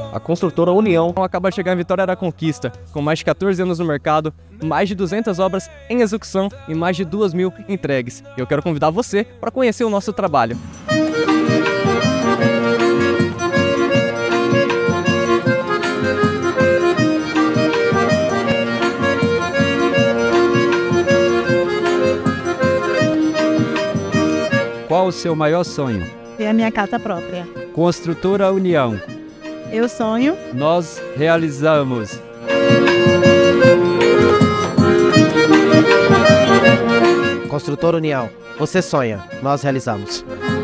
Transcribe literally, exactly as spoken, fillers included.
A construtora União acaba de chegar em Vitória da Conquista, com mais de quatorze anos no mercado, mais de duzentas obras em execução e mais de duas mil entregues. Eu quero convidar você para conhecer o nosso trabalho. Qual o seu maior sonho? Ter a minha casa própria. Construtora União. Eu sonho. Nós realizamos. Construtora União. Você sonha, nós realizamos.